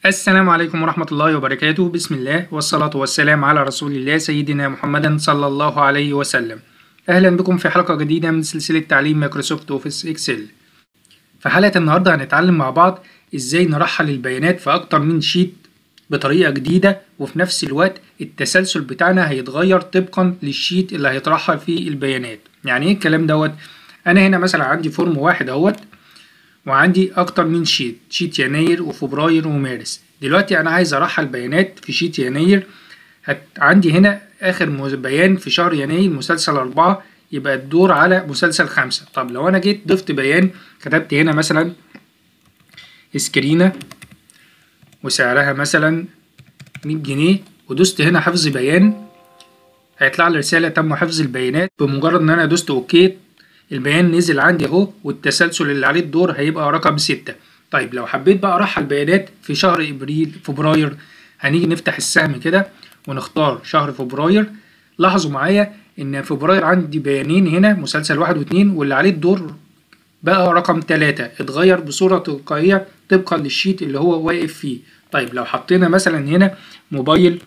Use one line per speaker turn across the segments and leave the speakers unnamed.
السلام عليكم ورحمة الله وبركاته. بسم الله والصلاة والسلام على رسول الله سيدنا محمد صلى الله عليه وسلم. أهلا بكم في حلقة جديدة من سلسلة تعليم مايكروسوفت أوفيس إكسل. في حلقة النهاردة هنتعلم مع بعض إزاي نرحل البيانات في أكتر من شيت بطريقة جديدة، وفي نفس الوقت التسلسل بتاعنا هيتغير طبقا للشيت اللي هيترحل فيه البيانات. يعني إيه الكلام دوت؟ أنا هنا مثلا عندي فورم واحد اهوت، وعندي اكتر من شيت يناير وفبراير ومارس. دلوقتي انا عايز ارحل بيانات في شيت يناير. عندي هنا اخر بيان في شهر يناير مسلسل 4، يبقى الدور على مسلسل 5. طب لو انا جيت ضفت بيان، كتبت هنا مثلا سكرينة وسعرها مثلا 100 جنيه ودوست هنا حفظ بيان، هيطلع لي رسالة تم حفظ البيانات. بمجرد ان انا دوست اوكي البيان نزل عندي اهو، والتسلسل اللي عليه الدور هيبقى رقم 6. طيب لو حبيت بقى ارحل بيانات في شهر فبراير، هنيجي نفتح السهم كده ونختار شهر فبراير. لاحظوا معايا ان فبراير عندي بيانين هنا، مسلسل 1 و2، واللي عليه الدور بقى رقم 3، اتغير بصورة تلقائية طبقا للشيت اللي هو واقف فيه. طيب لو حطينا مثلا هنا موبايل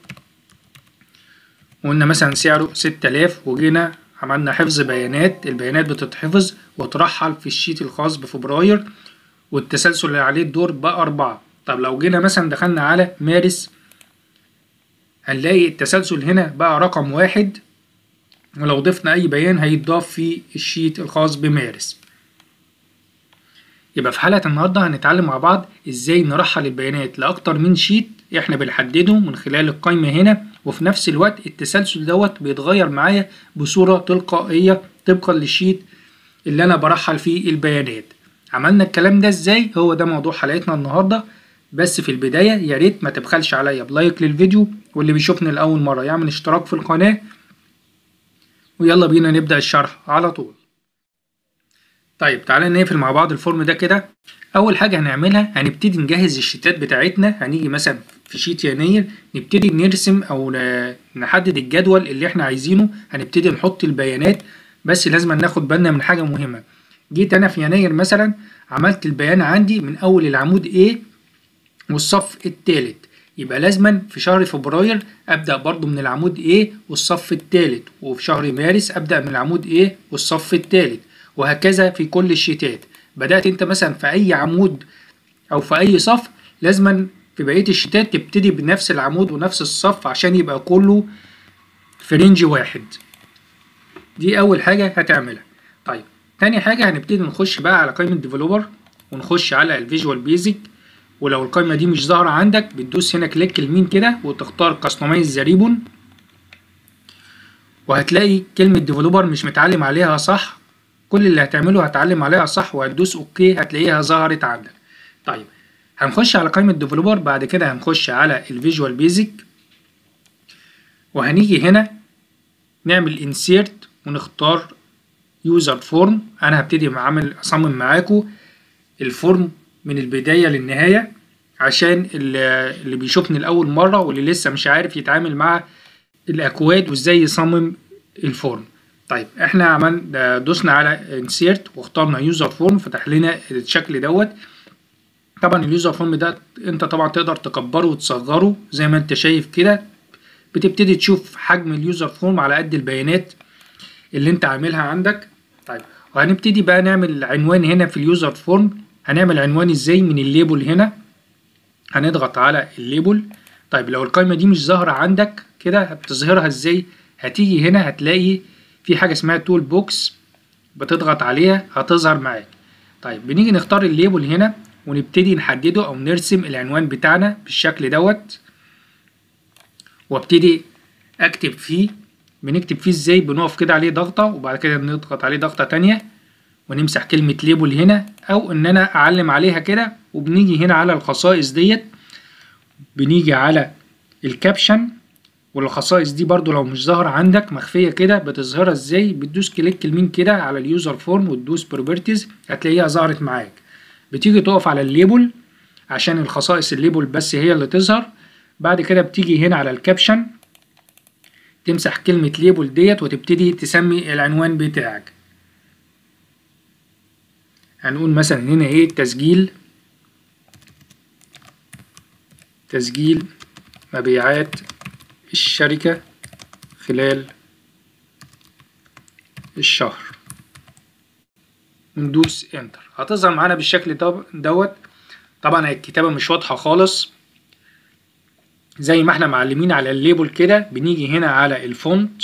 وقلنا مثلا سعره 6000، وجينا عملنا حفظ بيانات، البيانات بتتحفظ وترحل في الشيت الخاص بفبراير، والتسلسل اللي عليه الدور بقى 4. طب لو جينا مثلا دخلنا على مارس، هنلاقي التسلسل هنا بقى رقم 1، ولو ضفنا أي بيان هيتضاف في الشيت الخاص بمارس. يبقى في حلقة النهاردة هنتعلم مع بعض ازاي نرحل البيانات لأكتر من شيت احنا بنحدده من خلال القائمة هنا، وفي نفس الوقت التسلسل دوت بيتغير معايا بصورة تلقائية طبقا للشيت اللي انا برحل فيه البيانات. عملنا الكلام ده ازاي؟ هو ده موضوع حلقتنا النهاردة. بس في البداية يا ريت ما تبخلش عليا بلايك للفيديو، واللي بيشوفني لأول مرة يعمل اشتراك في القناة، ويلا بينا نبدأ الشرح على طول. طيب تعالى نقفل مع بعض الفورم ده كده. اول حاجه هنعملها هنبتدي نجهز الشيتات بتاعتنا. هنيجي مثلا في شيت يناير نبتدي نرسم او نحدد الجدول اللي احنا عايزينه، هنبتدي نحط البيانات. بس لازم ناخد بالنا من حاجه مهمه. جيت انا في يناير مثلا عملت البيان عندي من اول العمود A والصف الثالث، يبقى لازما في شهر فبراير ابدا برضو من العمود A والصف الثالث، وفي شهر مارس ابدا من العمود A والصف الثالث، وهكذا في كل الشيتات. بدأت انت مثلا في اي عمود او في اي صف، لازما في بقية الشيتات تبتدي بنفس العمود ونفس الصف عشان يبقى كله في رينج واحد. دي اول حاجة هتعملها. طيب تاني حاجة هنبتدي نخش بقى على قائمة ديفلوبر، ونخش على الفيجوال بيزك. ولو القائمة دي مش ظاهرة عندك بتدوس هنا كليك يمين كده وتختار كاستمايز ذا ريبون، وهتلاقي كلمة ديفلوبر مش متعلم عليها صح. كل اللي هتعمله هتعلم عليها صح وهتدوس اوكي هتلاقيها ظهرت عندك. طيب هنخش على قائمة ديفلوبر، بعد كده هنخش على الفيجوال بيزك، وهنيجي هنا نعمل انسيرت ونختار يوزر فورم. انا هبتدي اصمم معاكم الفورم من البداية للنهاية عشان اللي بيشوفني لأول مرة واللي لسه مش عارف يتعامل مع الأكواد وازاي يصمم الفورم. طيب احنا دوسنا على انسيرت واخترنا يوزر فورم، فتح لنا الشكل دوت. طبعا اليوزر فورم ده انت طبعا تقدر تكبره وتصغره زي ما انت شايف كده. بتبتدي تشوف حجم اليوزر فورم على قد البيانات اللي انت عاملها عندك. طيب وهنبتدي بقى نعمل عنوان هنا في اليوزر فورم. هنعمل عنوان ازاي؟ من الليبل هنا هنضغط على الليبل. طيب لو القائمة دي مش ظاهرة عندك كده هتظهرها ازاي؟ هتيجي هنا هتلاقي في حاجة اسمها تول بوكس، بتضغط عليها هتظهر معاك. طيب بنيجي نختار الليبل هنا ونبتدي نحدده او نرسم العنوان بتاعنا بالشكل دوت، وابتدي اكتب فيه. بنكتب فيه ازاي؟ بنقف كده عليه ضغطة وبعد كده نضغط عليه ضغطة تانية ونمسح كلمة ليبل هنا، او ان انا اعلم عليها كده. وبنيجي هنا على الخصائص ديت، بنيجي على الكابشن، والخصائص دي برضو لو مش ظاهرة عندك مخفية كده بتظهرها ازاي؟ بتدوس كليك يمين كده على اليوزر فورم وتدوس بروبرتيز هتلاقيها ظهرت معاك. بتيجي تقف على الليبل عشان الخصائص الليبل بس هي اللي تظهر. بعد كده بتيجي هنا على الكابشن تمسح كلمة ليبل ديت وتبتدي تسمي العنوان بتاعك. هنقول مثلا هنا ايه؟ تسجيل تسجيل مبيعات الشركة خلال الشهر وندوس انتر. هتظهر معانا بالشكل دوت. طبعا الكتابة مش واضحة خالص زي ما احنا معلمين على الليبل كده. بنيجي هنا على الفونت،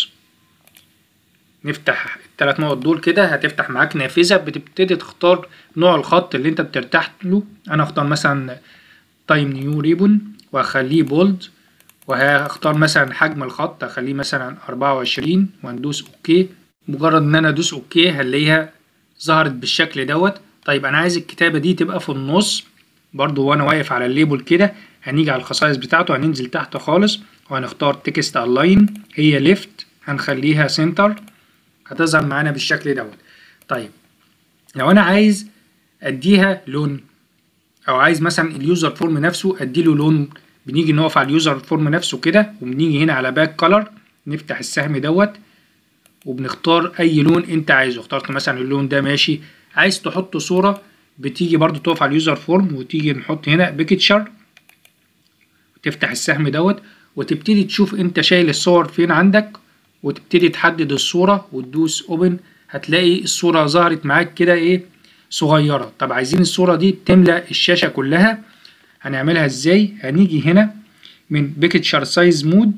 نفتح الثلاث نقط دول كده، هتفتح معاك نافذة بتبتدي تختار نوع الخط اللي انت بترتاح له. انا اختار مثلا تايم نيو ريبون واخليه بولد، وهختار مثلا حجم الخط اخليه مثلا 24 وهندوس اوكي. مجرد ان انا ادوس اوكي هنلاقيها ظهرت بالشكل دوت. طيب انا عايز الكتابة دي تبقى في النص برضو وانا واقف على الليبل كده. هنيجي على الخصائص بتاعته، هننزل تحت خالص وهنختار تكست الاين، هي ليفت هنخليها سنتر، هتظهر معانا بالشكل دوت. طيب لو انا عايز اديها لون، او عايز مثلا اليوزر فورم نفسه اديله لون، بنيجي نقف على اليوزر فورم نفسه كده وبنيجي هنا على باك كولر، نفتح السهم دوت وبنختار اي لون انت عايزه. اخترت مثلا اللون ده ماشي. عايز تحط صورة، بتيجي برضو تقف على اليوزر فورم وتيجي نحط هنا بيكتشر، تفتح السهم دوت وتبتدي تشوف انت شايل الصور فين عندك، وتبتدي تحدد الصورة وتدوس اوبن. هتلاقي الصورة ظهرت معاك كده ايه صغيرة. طب عايزين الصورة دي تملأ الشاشة كلها، هنعملها ازاي؟ هنيجي هنا من بيكتشر سايز مود،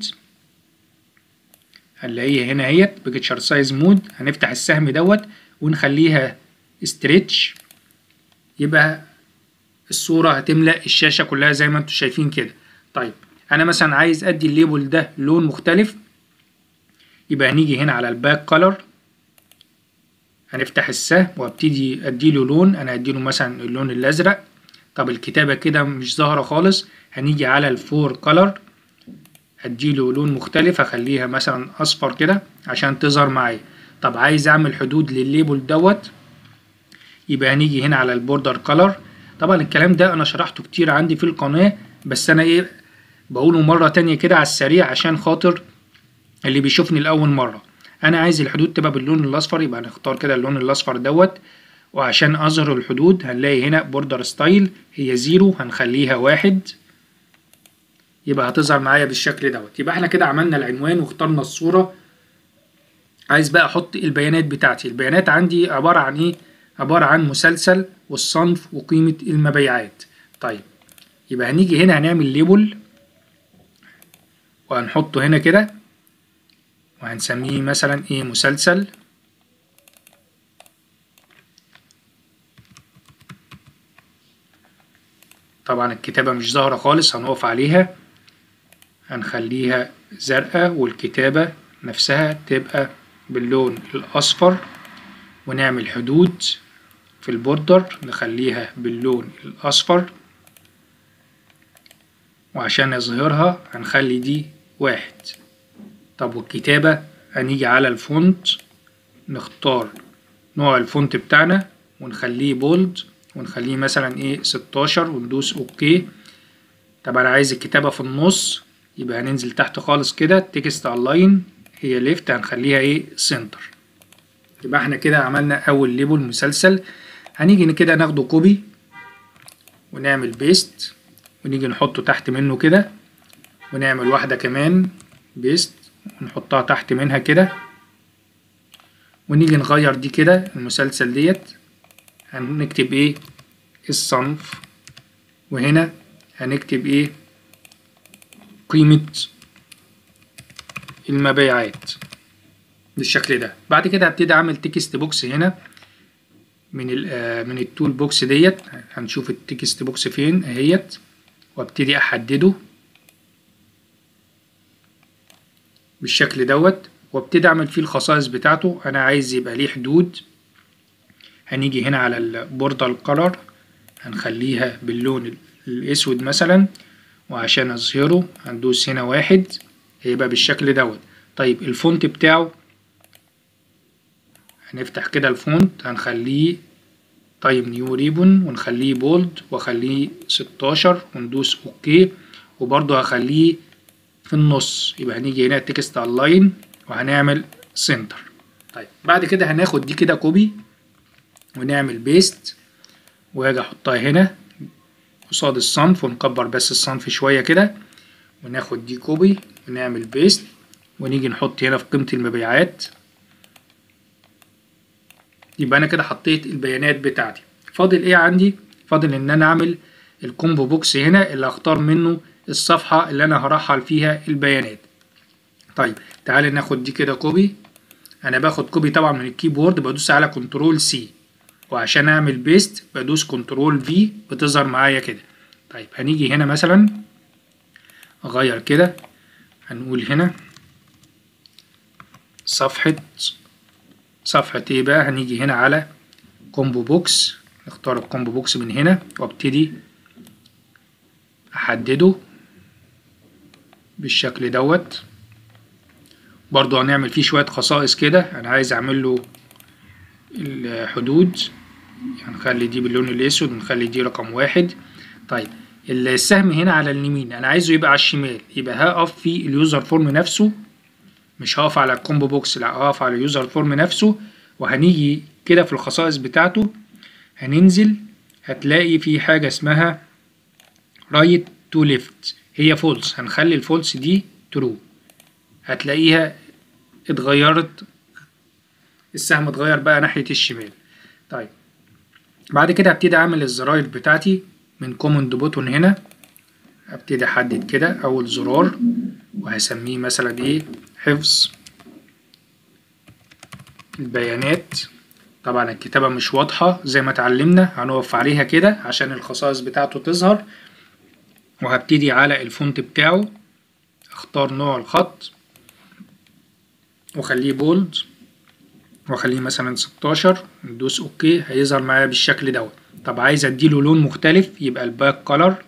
هنلاقيها هنا اهيت بيكتشر سايز مود. هنفتح السهم دوت ونخليها ستريتش، يبقى الصورة هتملأ الشاشة كلها زي ما انتم شايفين كده. طيب انا مثلا عايز ادي الليبل ده لون مختلف، يبقى هنيجي هنا على الباك كولر، هنفتح السهم وابتدي اديله لون. انا اديله مثلا اللون الازرق. طب الكتابة كده مش ظاهرة خالص، هنيجي على الفور كولر اديله لون مختلف، هخليها مثلا اصفر كده عشان تظهر معايا. طب عايز اعمل حدود للليبل دوت، يبقى هنيجي هنا على البوردر كولر. طبعا الكلام ده انا شرحته كتير عندي في القناة، بس انا ايه بقوله مرة تانية كده على السريع عشان خاطر اللي بيشوفني لأول مرة. انا عايز الحدود تبقى باللون الاصفر، يبقى هنختار كده اللون الاصفر دوت. وعشان اظهر الحدود هنلاقي هنا بوردر ستايل هي 0 هنخليها 1، يبقى هتظهر معايا بالشكل دوت. يبقى احنا كده عملنا العنوان واخترنا الصورة. عايز بقى احط البيانات بتاعتي. البيانات عندي عبارة عن ايه؟ عبارة عن مسلسل والصنف وقيمة المبيعات. طيب يبقى هنيجي هنا هنعمل ليبل وهنحطه هنا كده وهنسميه مثلا ايه مسلسل. طبعا الكتابة مش ظاهرة خالص، هنقف عليها هنخليها زرقاء والكتابة نفسها تبقى باللون الأصفر، ونعمل حدود في البوردر نخليها باللون الأصفر، وعشان نظهرها هنخلي دي 1. طب والكتابة هنيجي على الفونت، نختار نوع الفونت بتاعنا ونخليه بولد ونخليه مثلا ايه 16 وندوس اوكي. طب انا عايز الكتابة في النص، يبقى هننزل تحت خالص كده تكست الاين هي ليفت هنخليها ايه سنتر. يبقى احنا كده عملنا اول ليبل مسلسل. هنيجي كده ناخده كوبي ونعمل بيست ونيجي نحطه تحت منه كده، ونعمل واحدة كمان بيست ونحطها تحت منها كده، ونيجي نغير دي كده المسلسل ديت هنكتب ايه الصنف، وهنا هنكتب ايه قيمة المبيعات بالشكل ده. بعد كده هبتدي اعمل تكست بوكس هنا من التول بوكس ديت. هنشوف التكست بوكس فين اهيت، وابتدي احدده بالشكل دوت وابتدي اعمل فيه الخصائص بتاعته. انا عايز يبقى ليه حدود، هنيجي هنا على البوردر كولر هنخليها باللون الاسود مثلا، وعشان اظهره هندوس هنا 1 هيبقى بالشكل دوت. طيب الفونت بتاعه هنفتح كده الفونت هنخليه تايم نيو ريبون ونخليه بولد واخليه 16 وندوس اوكي، وبرضه هخليه في النص. يبقى هنيجي هنا تكست الاين وهنعمل سنتر. طيب بعد كده هناخد دي كده كوبي ونعمل بيست، واجي احطها هنا قصاد الصنف ونكبر بس الصنف شوية كده، وناخد دي كوبي ونعمل بيست، ونيجي نحط هنا في قيمة المبيعات. يبقى انا كده حطيت البيانات بتاعتي. فاضل ايه عندي؟ فاضل ان انا اعمل الكومبو بوكس هنا اللي هختار منه الصفحة اللي انا هرحل فيها البيانات. طيب تعالى ناخد دي كده كوبي. انا باخد كوبي طبعا من الكيبورد، بدوس على كنترول سي، وعشان اعمل بيست بدوس كنترول في، بتظهر معايا كده. طيب هنيجي هنا مثلا اغير كده، هنقول هنا صفحة ايه بقى؟ هنيجي هنا على كومبو بوكس، نختار الكومبو بوكس من هنا وابتدي احدده بالشكل دوت. برضو هنعمل فيه شوية خصائص كده، انا عايز اعمل له الحدود، هنخلي دي باللون الاسود ونخلي دي رقم 1. طيب السهم هنا على اليمين انا عايزه يبقى على الشمال، يبقى هقف في اليوزر فورم نفسه، مش هقف على الكومبو بوكس، لا هقف على اليوزر فورم نفسه. وهنيجي كده في الخصائص بتاعته، هننزل هتلاقي في حاجة اسمها رايت تو ليفت، هي فولس، هنخلي الفولس دي ترو، هتلاقيها اتغيرت، السهم اتغير بقى ناحية الشمال. طيب بعد كده هبتدي اعمل الزراير بتاعتي من كوماند بوتون هنا، هبتدي احدد كده اول زرار وهسميه مثلا ايه، حفظ البيانات. طبعا الكتابة مش واضحة زي ما اتعلمنا، هنقف عليها كده عشان الخصائص بتاعته تظهر. وهبتدي على الفونت بتاعه، اختار نوع الخط واخليه بولد واخليه مثلا 16، ندوس اوكي، هيظهر معايا بالشكل دوت. طب عايز اديله لون مختلف، يبقى الباك كولر،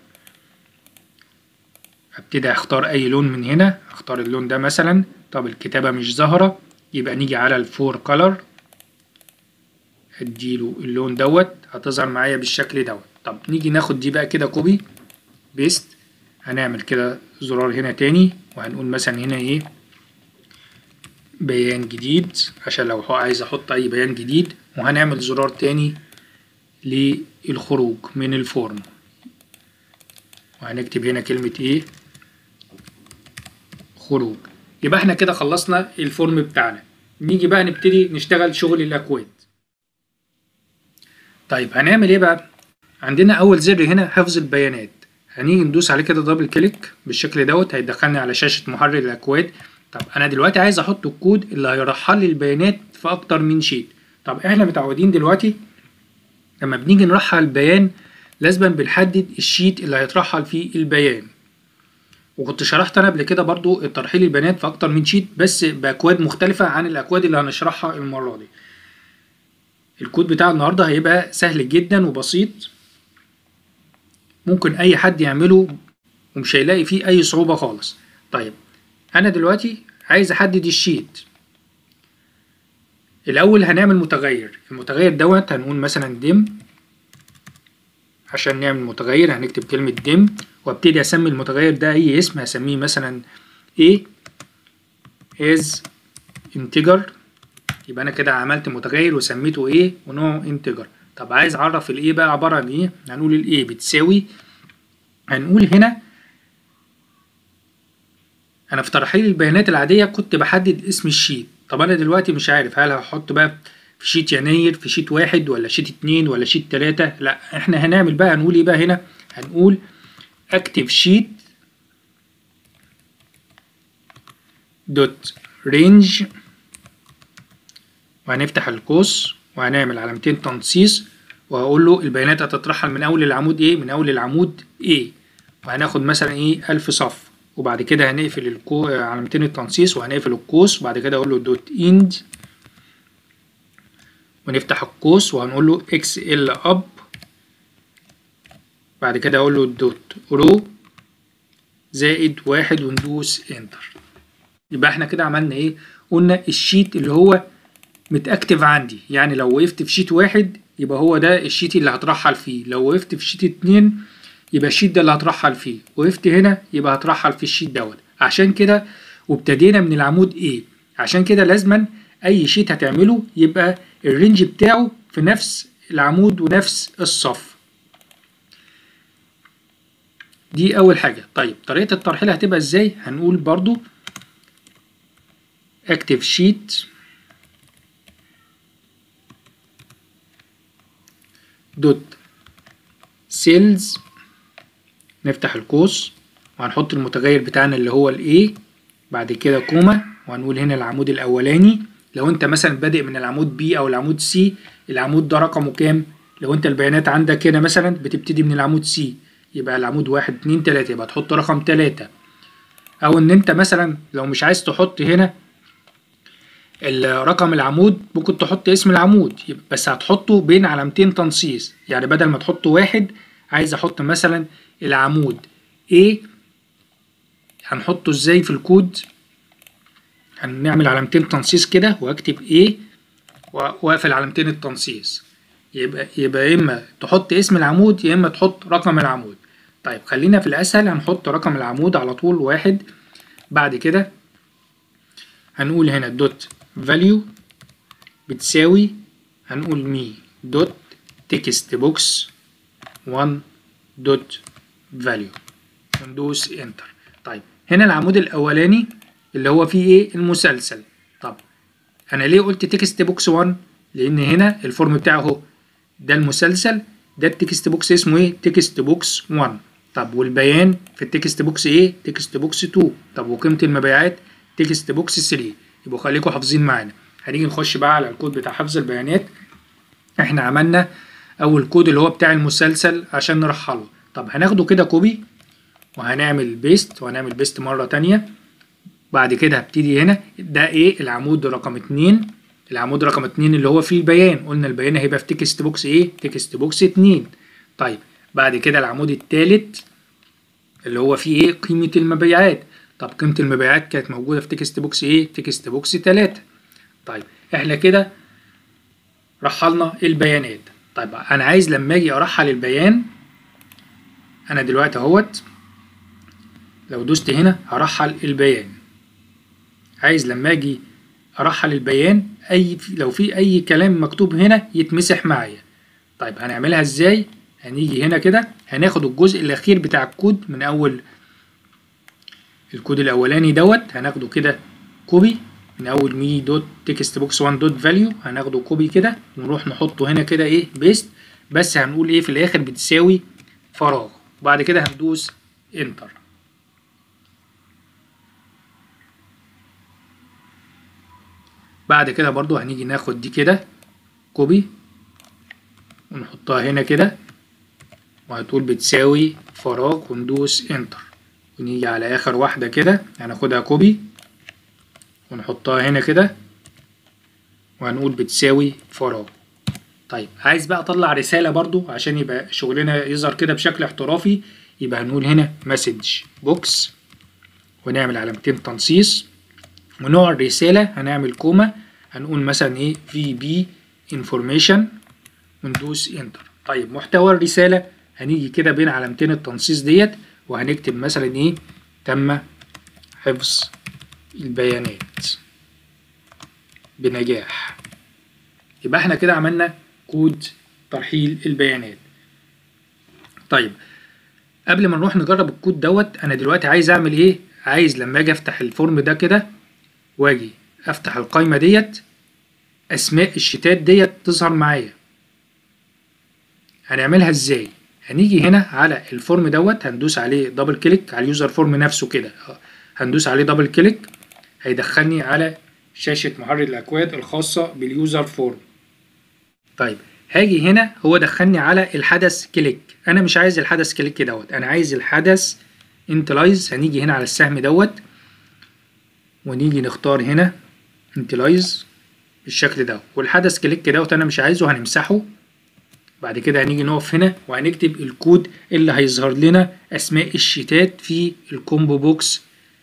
هبتدي اختار اي لون من هنا، اختار اللون ده مثلا. طب الكتابة مش ظاهرة، يبقى نيجي على الفور كولر، اديله اللون دوت، هتظهر معايا بالشكل دوت. طب نيجي ناخد دي بقى كده كوبي بيست، هنعمل كده زرار هنا تاني، وهنقول مثلا هنا ايه، بيان جديد، عشان لو عايز احط اي بيان جديد. وهنعمل زرار تاني للخروج من الفورم، وهنكتب هنا كلمة ايه، خروج. يبقى احنا كده خلصنا الفورم بتاعنا. نيجي بقى نبتدي نشتغل شغل الاكواد. طيب هنعمل ايه بقى؟ عندنا اول زر هنا حفظ البيانات، هنيجي ندوس عليه كده دبل كليك بالشكل دوت، هيدخلني على شاشة محرر الاكواد. طب انا دلوقتي عايز احط الكود اللي هيرحل لي البيانات في اكتر من شيت. طب احنا متعودين دلوقتي لما بنيجي نرحل البيان لازم بنحدد الشيت اللي هيترحل فيه البيان، وكنت شرحت انا قبل كده برضو ترحيل البيانات في اكتر من شيت بس باكواد مختلفة عن الاكواد اللي هنشرحها المرة دي. الكود بتاع النهاردة هيبقى سهل جدا وبسيط، ممكن اي حد يعمله ومش هيلاقي فيه اي صعوبة خالص. طيب انا دلوقتي عايز احدد الشيت. الاول هنعمل متغير، المتغير دوت هنقول مثلا ديم. عشان نعمل متغير هنكتب كلمة ديم، وابتدي اسمي المتغير ده اي اسم، هسميه مثلا ايه as integer. يبقى انا كده عملت متغير وسميته ايه ونوعه integer. طب عايز اعرف الايه بقى عبارة عن ايه، هنقول الايه بتساوي، هنقول هنا انا في ترحيل البيانات العادية كنت بحدد اسم الشيت. طب انا دلوقتي مش عارف هل هحط بقى في شيت يناير، في شيت 1 ولا شيت 2 ولا شيت 3. لا احنا هنعمل بقى، هنقول ايه بقى هنا، هنقول اكتف شيت دوت رينج، وهنفتح القوس وهنعمل علامتين تنصيص، وهقول له البيانات هتترحل من اول العمود ايه، من اول العمود ايه، وهناخد مثلا ايه 1000 صف. وبعد كده هنقفل علامتين التنصيص وهنقفل القوس، وبعد كده اقول له دوت اند ونفتح القوس وهنقول له اكس ال اب، بعد كده اقول له دوت رو زائد 1 وندوس انتر. يبقى احنا كده عملنا ايه، قلنا الشيت اللي هو متأكتف عندي، يعني لو وقفت في شيت 1 يبقى هو ده الشيت اللي هترحل فيه، لو وقفت في شيت 2 يبقى الشيت ده اللي هترحل فيه، وقفت هنا يبقى هترحل في الشيت دوت. عشان كده وابتدينا من العمود ايه، عشان كده لازما اي شيت هتعمله يبقى الرينج بتاعه في نفس العمود ونفس الصف. دي اول حاجة. طيب طريقة الترحيل هتبقى ازاي؟ هنقول برضو اكتف شيت دوت سيلز، نفتح القوس وهنحط المتغير بتاعنا اللي هو الاي، بعد كده كوما، وهنقول هنا العمود الاولاني. لو انت مثلا بادئ من العمود بي او العمود سي، العمود ده رقمه كام؟ لو انت البيانات عندك هنا مثلا بتبتدي من العمود سي، يبقى العمود 1 2 3، يبقى تحط رقم 3. او ان انت مثلا لو مش عايز تحط هنا رقم العمود، ممكن تحط اسم العمود بس هتحطه بين علامتين تنصيص. يعني بدل ما تحط 1، عايز احط مثلا العمود A، هنحطه ازاي في الكود؟ هنعمل علامتين تنصيص كده واكتب A واقفل علامتين التنصيص، يبقى اما تحط اسم العمود يا اما تحط رقم العمود. طيب خلينا في الاسهل، هنحط رقم العمود على طول 1. بعد كده هنقول هنا دوت فاليو بتساوي، هنقول مي دوت تكست بوكس 1 دوت فاليو وندوس انتر. طيب هنا العمود الاولاني اللي هو فيه ايه؟ المسلسل. طب انا ليه قلت تكست بوكس 1؟ لان هنا الفورم بتاعه اهو، ده المسلسل، ده التكست بوكس اسمه ايه؟ تكست بوكس 1. طب والبيان في التكست بوكس ايه؟ تكست بوكس 2. طب وقيمة المبيعات تكست بوكس 3. يبقوا خليكم حافظين معانا. هنيجي نخش بقى على الكود بتاع حفظ البيانات. احنا عملنا اول كود اللي هو بتاع المسلسل عشان نرحله. طب هناخده كده كوبي وهنعمل بيست، وهنعمل بيست مرة تانية. بعد كده هبتدي هنا، ده ايه؟ العمود رقم 2. العمود رقم 2 اللي هو فيه البيان، قلنا البيان هيبقى في تكست بوكس ايه؟ تكست بوكس 2. طيب بعد كده العمود الثالث اللي هو فيه ايه؟ قيمة المبيعات. طب قيمة المبيعات كانت موجودة في تكست بوكس ايه؟ تكست بوكس 3. طيب احنا كده رحلنا البيانات. طيب انا عايز لما اجي ارحل البيان، انا دلوقتي اهوت لو دوست هنا هرحل البيان. عايز لما اجي ارحل البيان لو في اي كلام مكتوب هنا يتمسح معايا. طيب هنعملها ازاي؟ هنيجي هنا كده، هناخد الجزء الاخير بتاع الكود من اول الكود الاولاني دوت، هناخده كده كوبي من اول مي دوت تكست بوكس 1 دوت فاليو، هناخده كوبي كده ونروح نحطه هنا كده ايه؟ بيست. بس هنقول ايه في الاخر؟ بتساوي فراغ، وبعد كده هندوس انتر. بعد كده برضو هنيجي ناخد دي كده كوبي ونحطها هنا كده، وهتقول بتساوي فراغ وندوس انتر. ونيجي على اخر واحدة كده هناخدها كوبي ونحطها هنا كده وهنقول بتساوي فراغ. طيب عايز بقى اطلع رسالة برضو عشان يبقى شغلنا يظهر كده بشكل احترافي، يبقى هنقول هنا مسج بوكس ونعمل علامتين تنصيص، ونوع الرسالة هنعمل كوما، هنقول مثلا ايه؟ في بي انفورميشن وندوس انتر. طيب محتوى الرسالة هنيجي كده بين علامتين التنصيص ديت وهنكتب مثلا ايه؟ تم حفظ البيانات بنجاح. يبقى احنا كده عملنا كود ترحيل البيانات. طيب قبل ما نروح نجرب الكود دوت، انا دلوقتي عايز اعمل ايه؟ عايز لما اجي افتح الفورم ده كده واجي افتح القايمة ديت، اسماء الشيتات ديت تظهر معايا. هنعملها ازاي؟ هنيجي هنا على الفورم دوت، هندوس عليه دبل كليك على اليوزر فورم نفسه كده، هندوس عليه دبل كليك هيدخلني على شاشة محرر الأكواد الخاصة باليوزر فورم. طيب هاجي هنا، هو دخلني على الحدث كليك، أنا مش عايز الحدث كليك دوت، أنا عايز الحدث انتلايز. هنيجي هنا على السهم دوت ونيجي نختار هنا انتلايز بالشكل ده، والحدث كليك دوت أنا مش عايزه، هنمسحه. بعد كده هنيجي نقف هنا وهنكتب الكود اللي هيظهر لنا اسماء الشيتات في الكومبو بوكس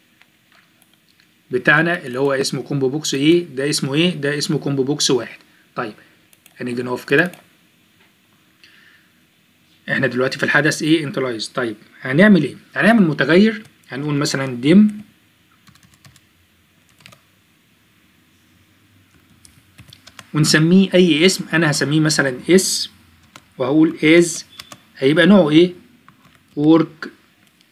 بتاعنا اللي هو اسمه كومبو بوكس ايه، ده اسمه ايه؟ ده اسمه كومبو بوكس 1. طيب هنيجي نقف كده، احنا دلوقتي في الحدث ايه؟ انتلايز. طيب هنعمل ايه؟ هنعمل متغير، هنقول مثلا ديم ونسميه اي اسم. انا هسميه مثلا اس، وهقول از، هيبقى نوعه ايه؟ work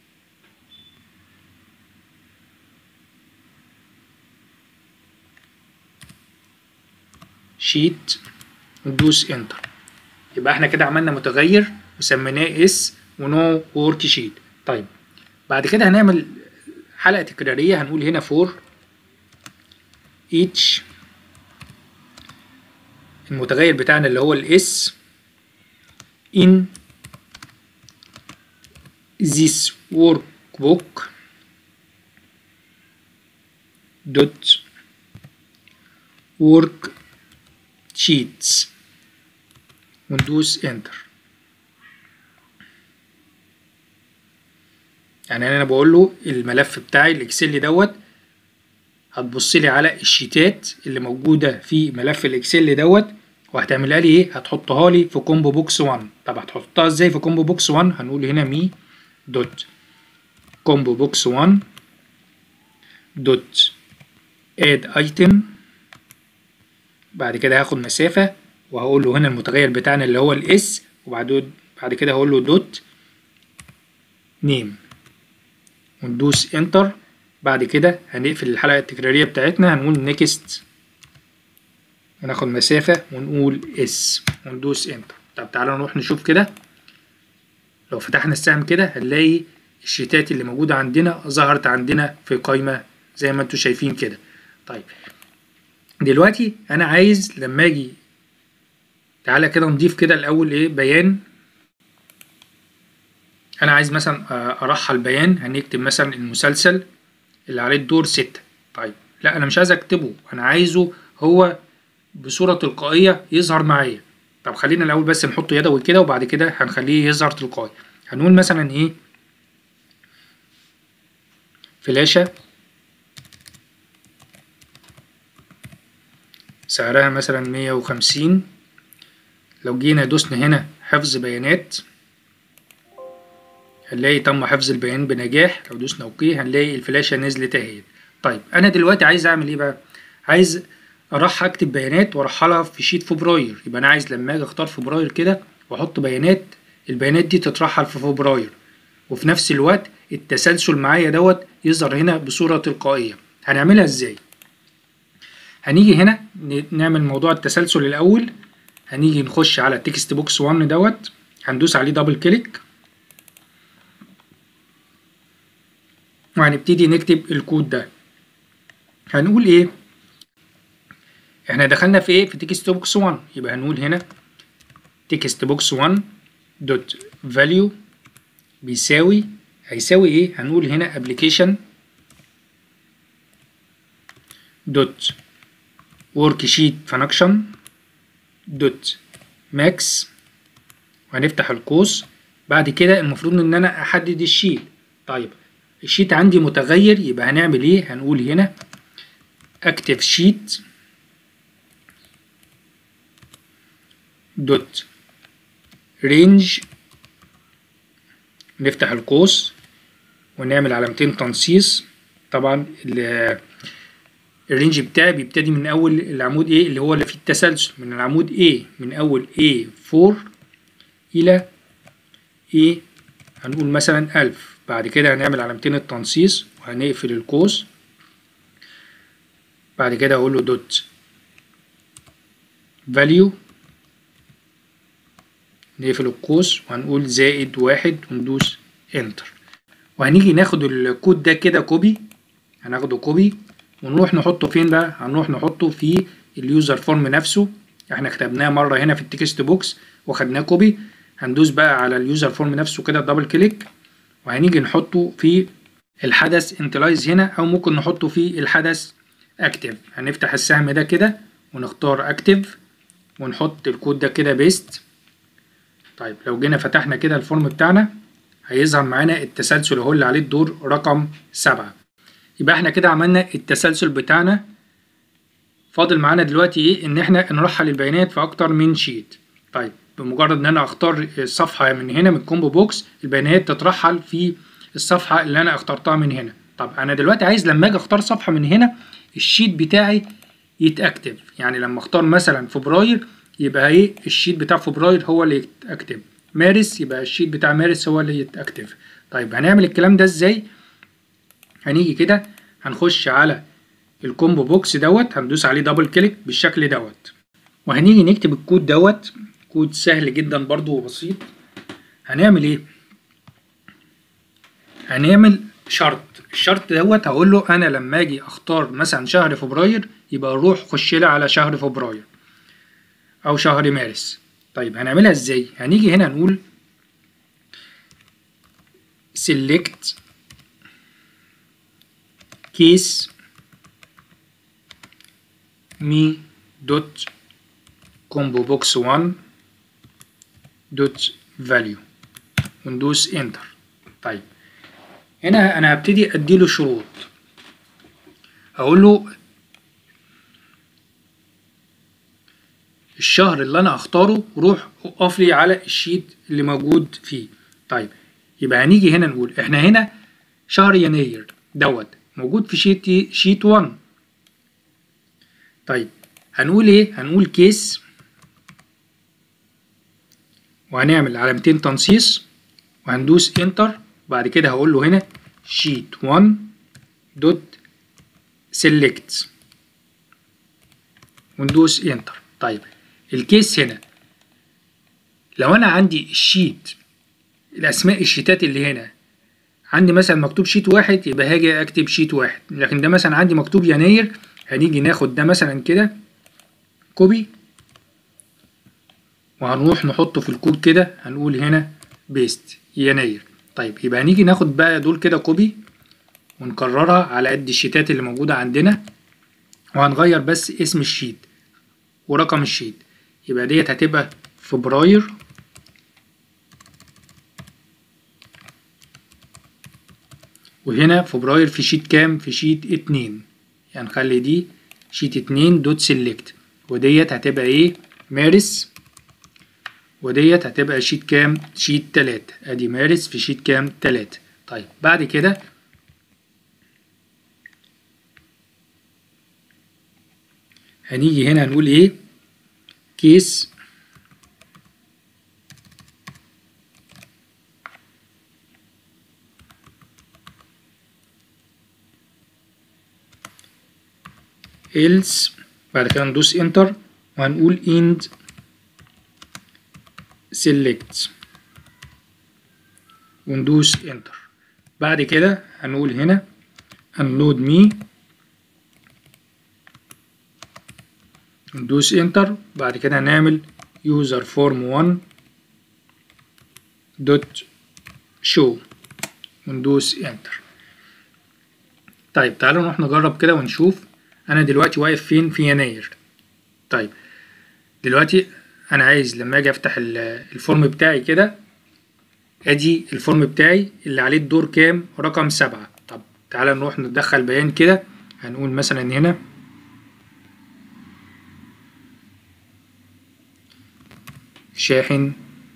شيت وندوس انتر. يبقى احنا كده عملنا متغير وسميناه اس ونو ورك شيت. طيب بعد كده هنعمل حلقة تكرارية، هنقول هنا فور each المتغير بتاعنا اللي هو الاس in this workbook dot work sheets وندوس انتر. يعني انا بقول له الملف بتاعي الاكسل دوت هتبص لي على الشيتات اللي موجوده في ملف الاكسل دوت وهتعملها لي ايه؟ هتحطها لي في كومبو بوكس 1. طب هتحطها ازاي في كومبو بوكس 1؟ هنقول هنا مي دوت كومبو بوكس 1 دوت اد ايتم. بعد كده هاخد مسافه وهقول له هنا المتغير بتاعنا اللي هو الاس، وبعد كده هقول له دوت نيم وندوس انتر. بعد كده هنقفل الحلقة التكرارية بتاعتنا، هنقول نيكست وناخد مسافة ونقول اس وندوس انتر. طب تعالوا نروح نشوف كده. لو فتحنا السهم كده هنلاقي الشيتات اللي موجودة عندنا ظهرت عندنا في قائمة زي ما انتوا شايفين كده. طيب دلوقتي انا عايز لما اجي، تعالى كده نضيف كده الاول ايه بيان. انا عايز مثلا ارحل بيان، هنكتب مثلا المسلسل اللي عليه الدور 6. طيب لا انا مش عايز اكتبه، انا عايزه هو بصورة تلقائية يظهر معايا. طب خلينا الاول بس نحطه يدوي كده وبعد كده هنخليه يظهر تلقائي. هنقول مثلا ايه فلاشة سعرها مثلا 150. لو جينا دوسنا هنا حفظ بيانات هنلاقي تم حفظ البيان بنجاح. لو دوسنا اوكي هنلاقي الفلاشة نزلت اهي. طيب انا دلوقتي عايز اعمل ايه بقى؟ عايز اروح اكتب بيانات وارحلها في شيت فبراير. يبقى انا عايز لما اجي اختار فبراير كده واحط بيانات، البيانات دي تترحل في فبراير وفي نفس الوقت التسلسل معايا دوت يظهر هنا بصورة تلقائية. هنعملها ازاي؟ هنيجي هنا نعمل موضوع التسلسل الاول. هنيجي نخش على تكست بوكس 1 دوت، هندوس عليه دبل كليك وهنبتدي نكتب الكود ده. هنقول ايه؟ احنا دخلنا في ايه؟ في تكست بوكس 1. يبقى هنقول هنا تكست بوكس 1 دوت فاليو بيساوي، هيساوي ايه؟ هنقول هنا ابلكيشن دوت ورك شيت فانكشن دوت ماكس وهنفتح القوس. بعد كده المفروض ان انا احدد الشيت. طيب الشيت عندي متغير، يبقى هنعمل ايه؟ هنقول هنا اكتف شيت دوت رينج، نفتح القوس ونعمل علامتين تنصيص. طبعا الرينج بتاعي بيبتدي من اول العمود ايه اللي هو اللي فيه التسلسل، من العمود A من اول A4 الى A هنقول مثلا 1000. بعد كده هنعمل علامتين التنصيص وهنقفل القوس. بعد كده اقول له دوت فاليو، نقفل القوس وهنقول زائد 1 وندوس انتر. وهنيجي ناخد الكود ده كده كوبي، هناخده كوبي ونروح نحطه فين بقى؟ هنروح نحطه في اليوزر فورم نفسه. احنا كتبناه مرة هنا في التكست بوكس وخدناه كوبي. هندوس بقى على اليوزر فورم نفسه كده دبل كليك وهنيجي نحطه في الحدث انتلايز هنا، او ممكن نحطه في الحدث اكتف. هنفتح السهم ده كده ونختار اكتف ونحط الكود ده كده بيست. طيب لو جينا فتحنا كده الفورم بتاعنا هيظهر معانا التسلسل اهو اللي عليه الدور رقم 7. يبقى احنا كده عملنا التسلسل بتاعنا. فاضل معانا دلوقتي ايه؟ ان احنا نرحل البيانات في اكتر من شيت. طيب بمجرد ان انا اختار الصفحة من هنا من الكومبو بوكس، البيانات تترحل في الصفحة اللي انا اخترتها من هنا. طب انا دلوقتي عايز لما اجي اختار صفحة من هنا الشيت بتاعي يتأكتف. يعني لما اختار مثلا فبراير يبقى ايه؟ الشيت بتاع فبراير هو اللي يتأكتف. مارس يبقى الشيت بتاع مارس هو اللي يتأكتف. طيب هنعمل الكلام ده ازاي؟ هنيجي كده هنخش على الكومبو بوكس دوت، هندوس عليه دبل كليك بالشكل دوت. وهنيجي نكتب الكود دوت. كود سهل جدا برضو وبسيط. هنعمل ايه؟ هنعمل شرط. الشرط دوت هقول له انا لما اجي اختار مثلا شهر فبراير يبقى روح خش لي على شهر فبراير او شهر مارس. طيب هنعملها ازاي؟ هنيجي هنا نقول select case me dot combo box 1 dot value وندوس انتر. طيب هنا انا هبتدي اديله شروط. اقول له الشهر اللي انا اختاره روح اقف لي على الشيت اللي موجود فيه. طيب يبقى هنيجي هنا نقول احنا هنا شهر يناير دوت موجود في شيت 1. طيب هنقول ايه؟ هنقول كيس وهنعمل علامتين تنصيص وهندوس انتر. بعد كده هقول له هنا شيت 1 دوت سيلكت وندوس انتر. طيب الكيس هنا لو انا عندي الشيت الاسماء الشيتات اللي هنا عندي مثلا مكتوب شيت 1 يبقى هاجي اكتب شيت 1، لكن ده مثلا عندي مكتوب يناير هنيجي ناخد ده مثلا كده كوبي وهنروح نحطه في الكود كده. هنقول هنا بيست يناير. طيب يبقى هنيجي ناخد بقى دول كده كوبي ونكررها على قد الشيتات اللي موجودة عندنا وهنغير بس اسم الشيت ورقم الشيت. يبقى ديت هتبقى فبراير وهنا فبراير في شيت كام؟ في شيت 2. يعني نخلي دي شيت 2 دوت سيلكت وديت هتبقى ايه؟ مارس وديت هتبقى شيت كام؟ شيت 3. ادي مارس في شيت كام؟ 3. طيب بعد كده هنيجي هنا نقول ايه؟ كيس else. بعد كده ندوس انتر وهنقول end select وندوس انتر. بعد كده هنقول هنا unload me ندوس انتر. بعد كده هنعمل user form 1 دوت show وندوس انتر. طيب تعالوا نروح نجرب كده ونشوف. انا دلوقتي واقف فين؟ في يناير. طيب دلوقتي انا عايز لما اجي افتح الفورم بتاعي كده ادي الفورم بتاعي اللي عليه الدور كام؟ رقم 7. طب تعالى نروح ندخل بيان كده. هنقول مثلا هنا شاحن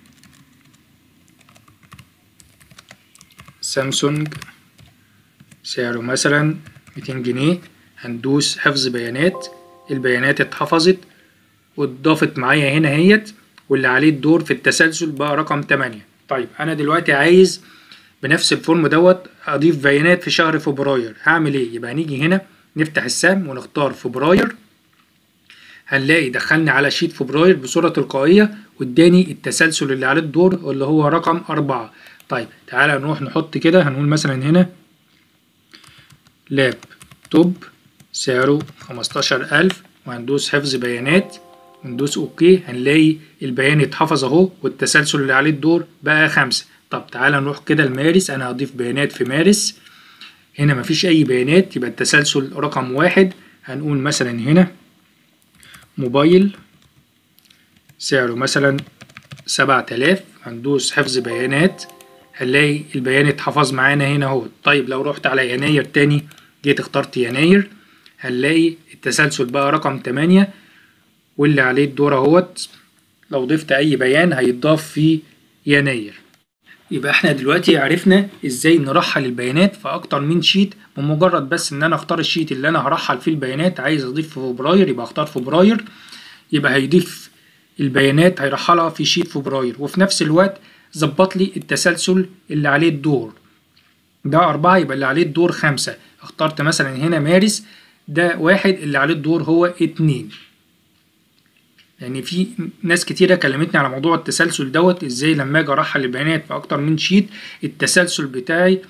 سامسونج سعره مثلا 200 جنيه. هندوس حفظ بيانات. البيانات اتحفظت واتضافت معايا هنا اهيت واللي عليه الدور في التسلسل بقى رقم 8. طيب انا دلوقتي عايز بنفس الفورم دوت اضيف بيانات في شهر فبراير. هعمل ايه؟ يبقى نيجي هنا نفتح السهم ونختار فبراير. هنلاقي دخلني على شيت فبراير بصورة تلقائية واداني التسلسل اللي عليه الدور اللي هو رقم 4. طيب تعالى نروح نحط كده. هنقول مثلا هنا لاب توب سعره 15000 وهندوس حفظ بيانات وندوس اوكي. هنلاقي البيان اتحفظ اهو والتسلسل اللي عليه الدور بقى 5. طب تعالى نروح كده لمارس. انا هضيف بيانات في مارس. هنا مفيش اي بيانات يبقى التسلسل رقم 1. هنقول مثلا هنا موبايل سعره مثلا 7000. هندوس حفظ بيانات. هنلاقي البيان اتحفظ معانا هنا اهو. طيب لو رحت على يناير تاني جيت اخترت يناير هنلاقي التسلسل بقى رقم 8 واللي عليه الدور اهوت. لو ضفت اي بيان هيتضاف في يناير. يبقى احنا دلوقتي عرفنا ازاي نرحل البيانات في اكتر من شيت بمجرد بس ان انا اختار الشيت اللي انا هرحل فيه البيانات. عايز اضيف في فبراير يبقى اختار فبراير يبقى هيضيف البيانات هيرحلها في شيت فبراير وفي نفس الوقت ظبط لي التسلسل اللي عليه الدور. ده 4 يبقى اللي عليه الدور 5. اخترت مثلا هنا مارس ده 1 اللي عليه الدور هو 2. لان في ناس كتيره كلمتني على موضوع التسلسل دوت، ازاي لما اجي ارحل البيانات في اكتر من شيت التسلسل بتاعي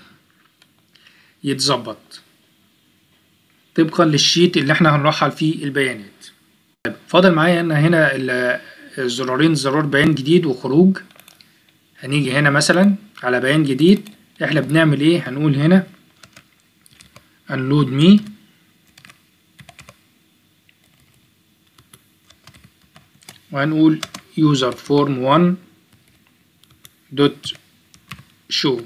يتظبط طبقا للشيت اللي احنا هنرحل فيه البيانات. طيب فاضل معايا هنا الزرارين، زرار بيان جديد وخروج. هنيجي هنا مثلا على بيان جديد، احنا بنعمل ايه؟ هنقول هنا unload me وهنقول user form 1 dot show.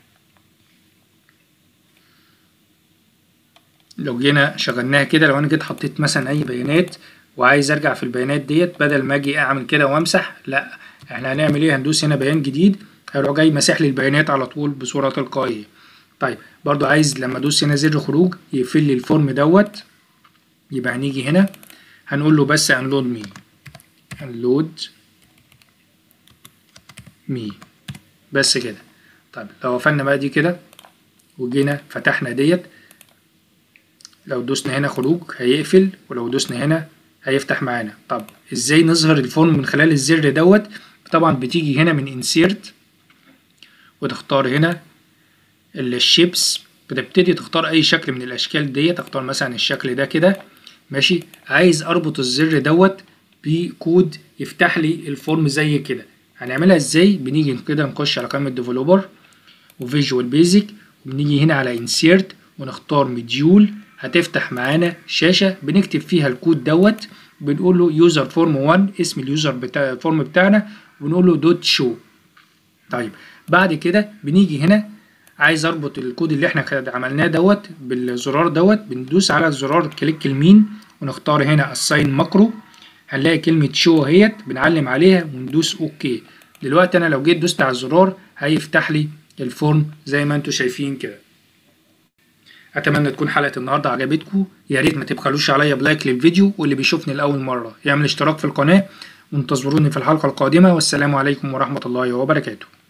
لو جينا شغلناها كده، لو انا جيت حطيت مثلا اي بيانات وعايز ارجع في البيانات ديت، بدل ما اجي اعمل كده وامسح، لا احنا هنعمل ايه؟ هندوس هنا بيان جديد، هيروح جاي مسح لي البيانات على طول بصورة تلقائية. طيب برضو عايز لما ادوس هنا زر خروج يقفل لي الفورم دوت، يبقى هنيجي هنا هنقول له بس unload me بس كده. طيب لو قفلنا بقى دي كده وجينا فتحنا ديت، لو دوسنا هنا خروج هيقفل، ولو دوسنا هنا هيفتح معانا. طب ازاي نظهر الفورم من خلال الزر دوت؟ طبعا بتيجي هنا من insert وتختار هنا الشيبس، بتبتدي تختار اي شكل من الاشكال ديت، تختار مثلا الشكل ده كده ماشي. عايز اربط الزر دوت بكود يفتح لي الفورم زي كده، هنعملها ازاي؟ بنيجي كده نخش على قائمة ديفلوبر وفيجوال بيزك، وبنيجي هنا على انسيرت ونختار مديول، هتفتح معانا شاشة بنكتب فيها الكود دوت، بنقول له يوزر فورم 1 اسم اليوزر بتاع الفورم بتاعنا، ونقول له دوت شو. طيب بعد كده بنيجي هنا عايز اربط الكود اللي احنا عملناه دوت بالزرار دوت، بندوس على الزرار كليك اليمين ونختار هنا assign ماكرو، هنلاقي كلمة شو اهيت بنعلم عليها وندوس اوكي. دلوقتي انا لو جيت دوست على الزرار هيفتح لي الفورم زي ما انتم شايفين كده. اتمنى تكون حلقة النهاردة عجبتكم، يا ريت ما تبخلوش عليا بلايك للفيديو، واللي بيشوفني لأول مرة يعمل اشتراك في القناة، وانتظروني في الحلقة القادمة، والسلام عليكم ورحمة الله وبركاته.